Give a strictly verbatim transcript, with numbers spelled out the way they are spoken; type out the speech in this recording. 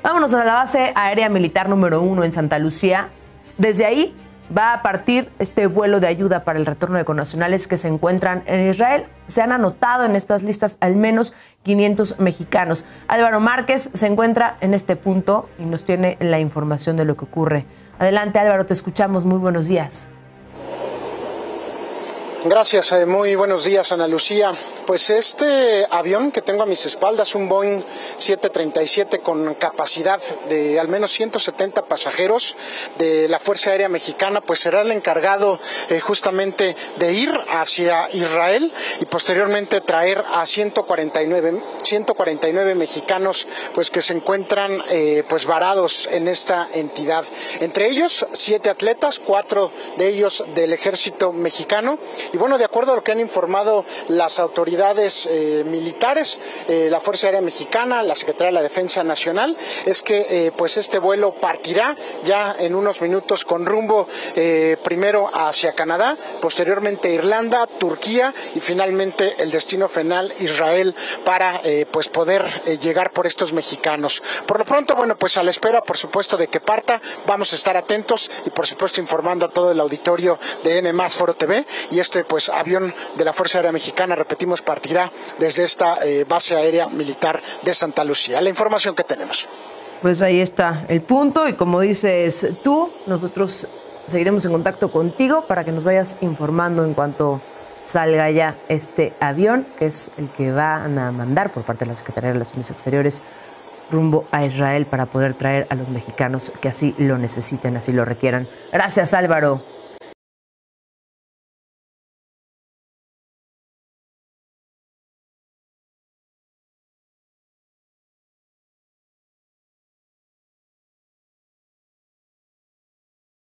Vámonos a la base aérea militar número uno en Santa Lucía. Desde ahí va a partir este vuelo de ayuda para el retorno de connacionales que se encuentran en Israel. Se han anotado en estas listas al menos quinientos mexicanos. Álvaro Márquez se encuentra en este punto y nos tiene la información de lo que ocurre. Adelante, Álvaro, te escuchamos. Muy buenos días. Gracias, eh, muy buenos días, Ana Lucía. Pues este avión que tengo a mis espaldas, un Boeing siete treinta y siete con capacidad de al menos ciento setenta pasajeros de la Fuerza Aérea Mexicana, pues será el encargado eh, justamente de ir hacia Israel y posteriormente traer a ciento cuarenta y nueve mexicanos pues que se encuentran eh, pues varados en esta entidad. Entre ellos, siete atletas, cuatro de ellos del Ejército Mexicano. Y bueno, de acuerdo a lo que han informado las autoridades eh, militares, eh, la Fuerza Aérea Mexicana, la Secretaría de la Defensa Nacional, es que eh, pues este vuelo partirá ya en unos minutos con rumbo eh, primero hacia Canadá, posteriormente Irlanda, Turquía y finalmente el destino final Israel para eh, pues poder eh, llegar por estos mexicanos. Por lo pronto, bueno, pues a la espera, por supuesto, de que parta, vamos a estar atentos y por supuesto informando a todo el auditorio de N más Foro T V. Y este pues avión de la Fuerza Aérea Mexicana, repetimos, partirá desde esta eh, base aérea militar de Santa Lucía. La información que tenemos. Pues ahí está el punto y como dices tú, nosotros seguiremos en contacto contigo para que nos vayas informando en cuanto salga ya este avión, que es el que van a mandar por parte de la Secretaría de Relaciones Exteriores rumbo a Israel para poder traer a los mexicanos que así lo necesiten, así lo requieran. Gracias, Álvaro.